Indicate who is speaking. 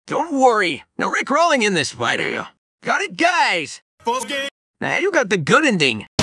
Speaker 1: Don't worry, no Rickrolling in this fight. Got it, guys?
Speaker 2: Full game.
Speaker 1: Now you got the good ending.